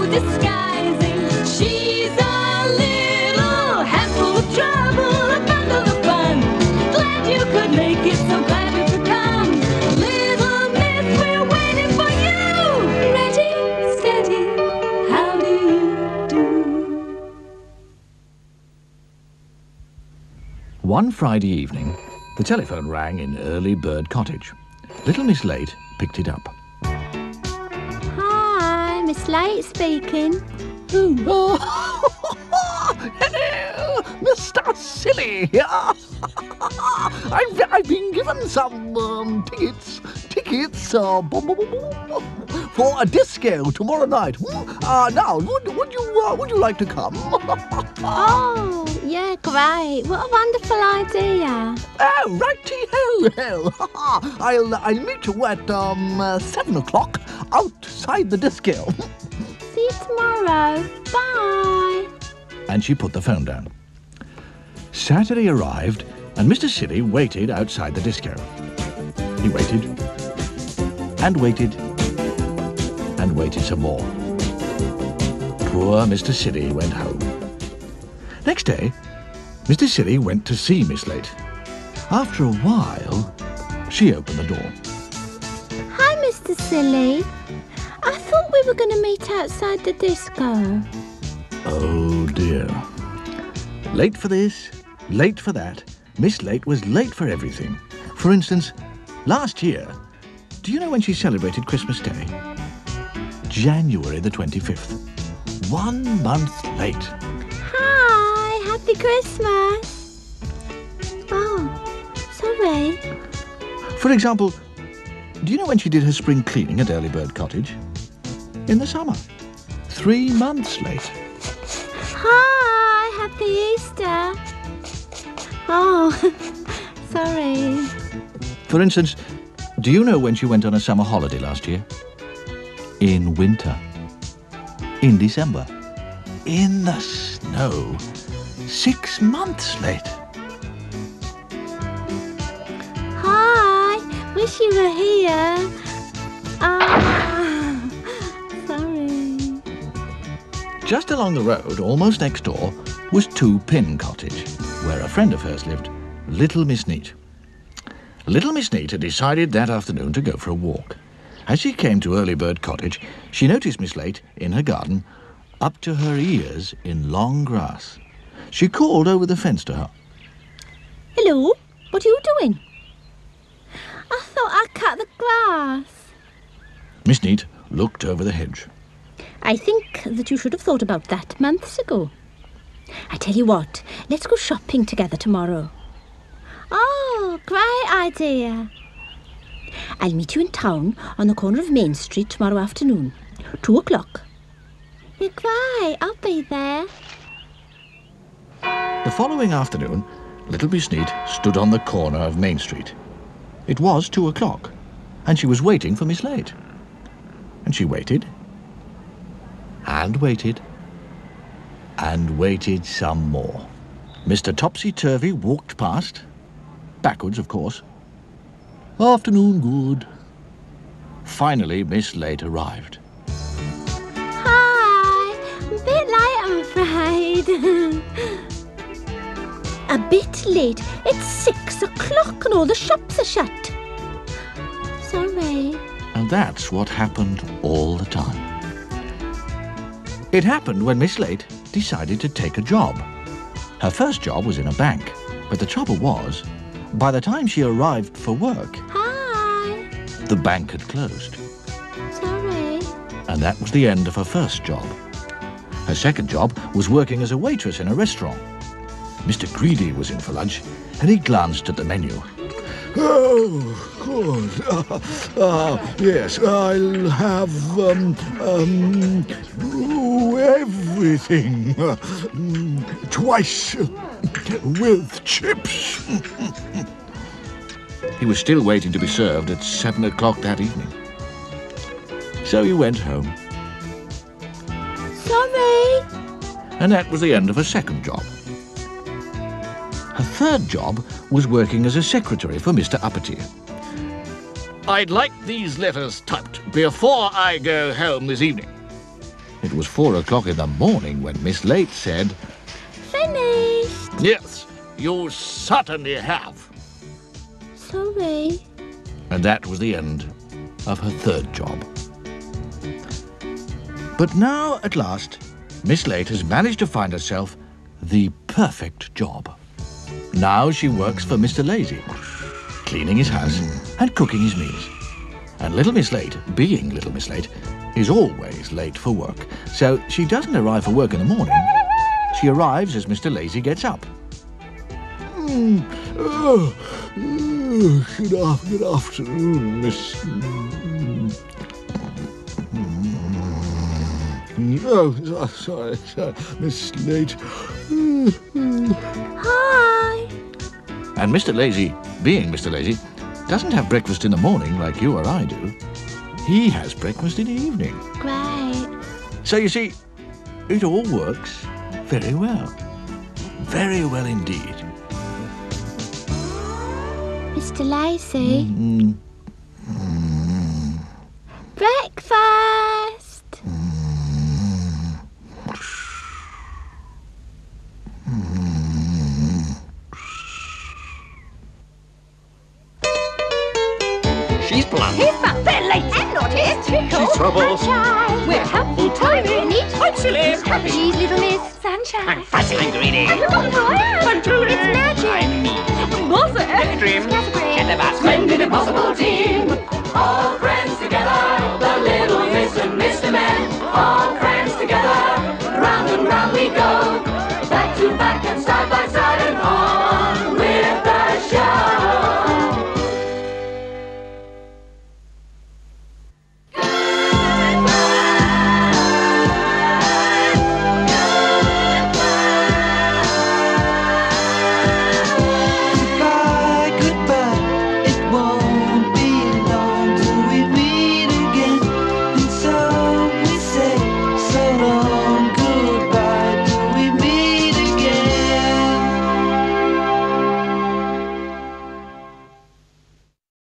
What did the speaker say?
disguising. She's a little handful of trouble, a bundle of fun. Glad you could make it, so glad you could come. Little Miss, we're waiting for you. Ready, steady, how do you do? One Friday evening, the telephone rang in Early Bird Cottage. Little Miss Late picked it up. Hi, Miss Late speaking. Hello, Mr. Silly here. I've been given some tickets for a disco tomorrow night. Now, would you like to come? Oh, yeah, great. What a wonderful idea. Oh, righty-ho. I'll meet you at 7 o'clock outside the disco. See you tomorrow. Bye. And she put the phone down. Saturday arrived, and Mr. Silly waited outside the disco. He waited, and waited, and waited some more. Poor Mr. Silly went home. Next day, Mr. Silly went to see Miss Late. After a while, she opened the door. Hi, Mr. Silly. I thought we were going to meet outside the disco. Oh dear. Late for this, late for that. Miss Late was late for everything. For instance, last year, do you know when she celebrated Christmas Day? January the 25th. 1 month late. Hi, happy Christmas. Oh, sorry. For example, do you know when she did her spring cleaning at Early Bird Cottage? In the summer. 3 months late. Hi, happy Easter. Oh, sorry. For instance, do you know when she went on a summer holiday last year? In winter. In December. In the snow. 6 months late. Hi, wish you were here. Sorry. Just along the road, almost next door, was Two Pin Cottage, where a friend of hers lived, Little Miss Neat. Little Miss Neat had decided that afternoon to go for a walk. As she came to Early Bird Cottage, she noticed Miss Late in her garden, up to her ears in long grass. She called over the fence to her. Hello, what are you doing? I thought I'd cut the grass. Miss Neat looked over the hedge. I think that you should have thought about that months ago. I tell you what, let's go shopping together tomorrow. Oh, great idea. I'll meet you in town on the corner of Main Street tomorrow afternoon, 2 o'clock. Yeah, great, I'll be there. The following afternoon, Little Miss Neat stood on the corner of Main Street. It was 2 o'clock, and she was waiting for Miss Late. And she waited, and waited, and waited some more. Mr. Topsy-Turvy walked past, backwards, of course. Afternoon good. Finally, Miss Late arrived. Hi, a bit late, I'm afraid. A bit late? It's 6 o'clock and all the shops are shut. Sorry. And that's what happened all the time. It happened when Miss Late decided to take a job. Her first job was in a bank, but the trouble was, by the time she arrived for work, Hi. the bank had closed. Sorry. And that was the end of her first job. Her second job was working as a waitress in a restaurant. Mr. Greedy was in for lunch, and he glanced at the menu. Oh, good. Yes, I'll have everything twice with chips. He was still waiting to be served at 7 o'clock that evening. So he went home. Sorry. And that was the end of her second job. Her third job was working as a secretary for Mr. Uppity. I'd like these letters typed before I go home this evening. It was 4 o'clock in the morning when Miss Late said, Finished. "Yes, you certainly have." Sorry. And that was the end of her third job. But now, at last, Miss Late has managed to find herself the perfect job. Now she works for Mr. Lazy, cleaning his house and cooking his meals. And Little Miss Late, being Little Miss Late, is always late for work. So she doesn't arrive for work in the morning. She arrives as Mr. Lazy gets up. Good afternoon, Miss... Oh, sorry, Miss Late. Hi. And Mr. Lazy, being Mr. Lazy, doesn't have breakfast in the morning like you or I do. He has breakfast in the evening. Great. So you see, it all works very well. Very well indeed. Mr. Lacy. Breakfast. She's blunt. He's fun. They're late. And naughty. Tickle. She's trouble. Sunshine. We're helpful, tiny. Neat. I'm silly. Scrappy. She's little Miss Sunshine. I'm fuzzy and greedy. I'm truly. It's magic. I'm mean. Mother. Dream. Scatterbrain. Get about splendid impossible team. All